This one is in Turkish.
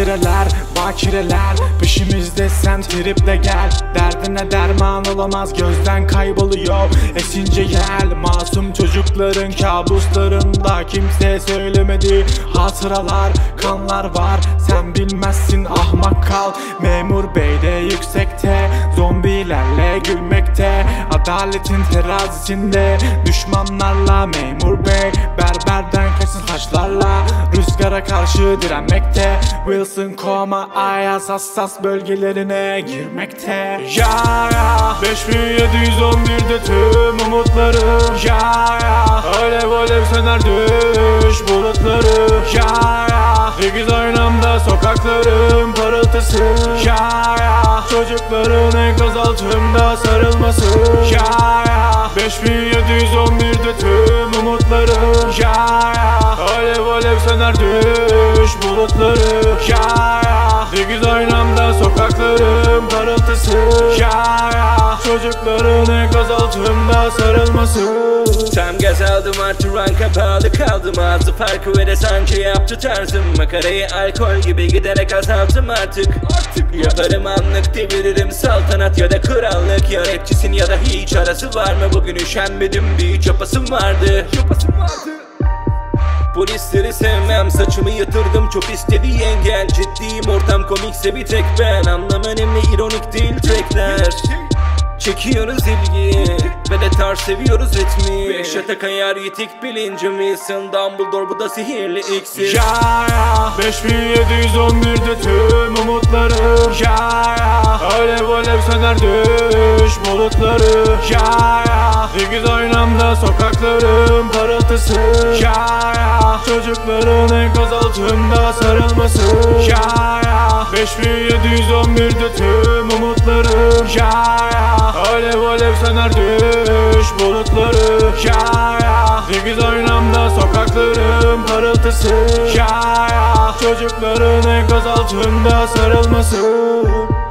Zakireler, bakireler peşimizde, sen triple gel. Derdine derman olamaz, gözden kayboluyor esince gel. Masum çocukların kabuslarında kimse söylemedi hatıralar, kanlar var, sen bilmezsin ahmak kal. Memur bey de yüksekte, zombilerle gülmekte, adaletin terazisinde düşmanlarla. Memur bey berberden kaçsın saçlarla, rüzgara karşı direnmekte. Wilson koma ayaz hassas bölgelerine girmekte. Ya 5711'de tüm umutlarım. Ya alev alev söner düş bulutları. Ya sekiz aynamda sokakların parıltısı. Ya çocukların enkaz altında sarılması. Ya 5711'de tüm umutlarım. Ya alev alev söner düş bulutları. Ya sekiz aynamda sokakların parıltısı. Ya çocukların enkaz altında sarılması. Tam gaz aldım artıran kapalı kaldım, ağzı farkı ve de sanki yaptı tarzım. Makarayı alkol gibi giderek azalttım artık. Yaparım anlık, deviririm saltanat ya da krallık. Ya rapçisin ya da hiç, arası var mı? Bugün üşenmedim, bir yapasım vardı. Polisleri sevmem, saçımı yatırdım, çok istedi yengen. Ciddiyim, ortam komikse bir tek ben. Anlam önemli, ironik değil trackler. Çekiyoruz ilgi ve de tarz seviyoruz ritmi. Beşete kayar yitik bilincim, Wilson Dumbledore, bu da sihirli iksir. Ya 5711'de tüm umutlarım. Ya alev alev söner düş bulutları. Ya sekiz aynamda sokakların parıltısı. Ya çocukların enkaz altında sarılması. Ya 5711'de tüm umutlarım. Ya alev alev söner düş bulutları. Ya sekiz aynamda sokakların parıltısı. Ya çocukların enkaz altında sarılması.